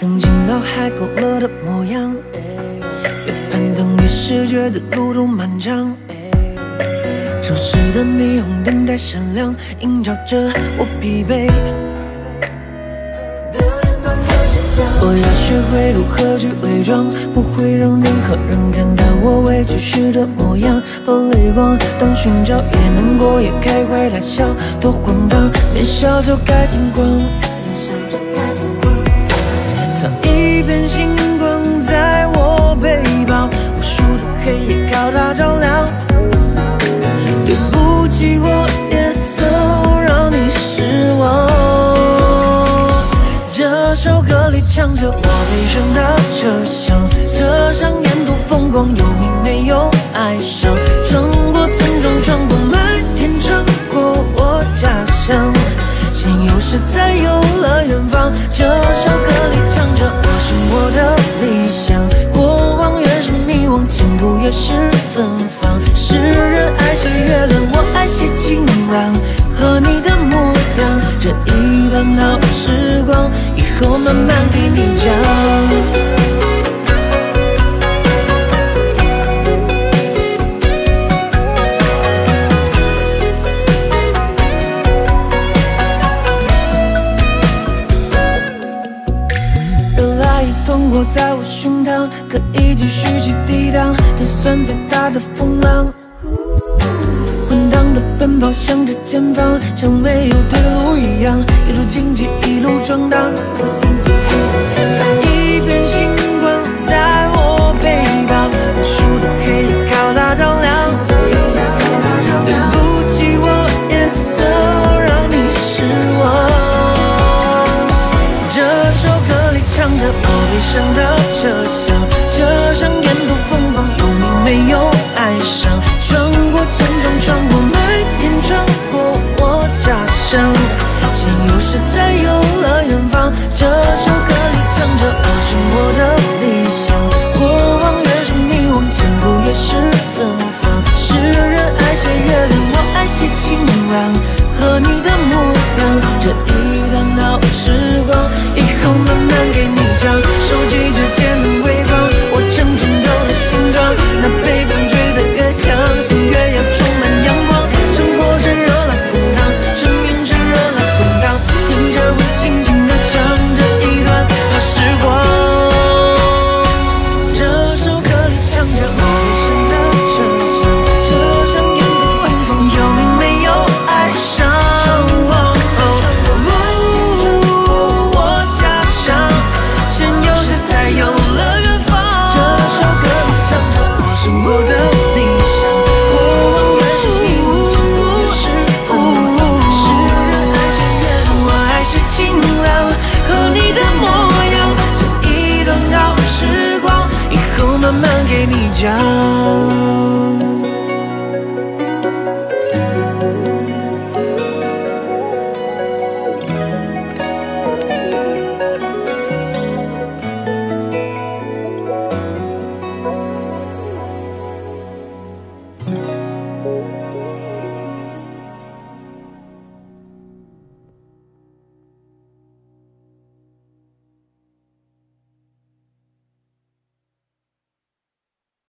曾经脑海勾勒的模样，越攀登越是觉得路途漫长。城市的霓虹灯太闪亮，映照着我疲惫。我要学会如何去伪装，不会让任何人看到我委屈时的模样。把泪光当寻找，也难过，也开怀大笑，多荒唐！年少就该轻狂。 藏一片星光在我背包，无数的黑夜靠它照亮。对不起，我也曾让你失望。这首歌里唱着我悲伤的车厢，车上沿途风光，有你没有哀伤。穿过村庄，穿过麦田，穿过我家乡。 先有时，才有了远方。这首歌里唱着我是我的理想，过往越是迷惘，前途越是芬芳。是人爱写月亮，我爱写晴朗，和你的模样。这一段好时光，以后慢慢给你讲。 通过在我胸膛，可以继续去抵挡，就算再大的风浪。滚烫的奔跑，向着前方，像没有退路一样，一路荆棘，一路闯荡。藏一片星光在我背包，无数的黑夜靠它照亮。对不起，我也曾让你失望。这首歌里唱着。 悲伤的车厢，车上沿途风光，有你没有哀伤。穿过村庄，穿过麦田，穿过我家乡。先有